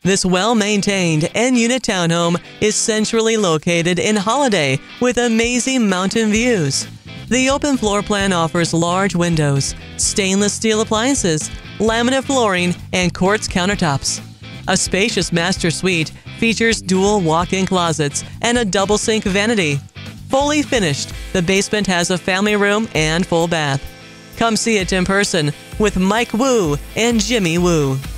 This well-maintained N-unit townhome is centrally located in Holladay with amazing mountain views. The open floor plan offers large windows, stainless steel appliances, laminate flooring, and quartz countertops. A spacious master suite features dual walk-in closets and a double sink vanity. Fully finished, the basement has a family room and full bath. Come see it in person with Mike Wu and Jimmy Wu.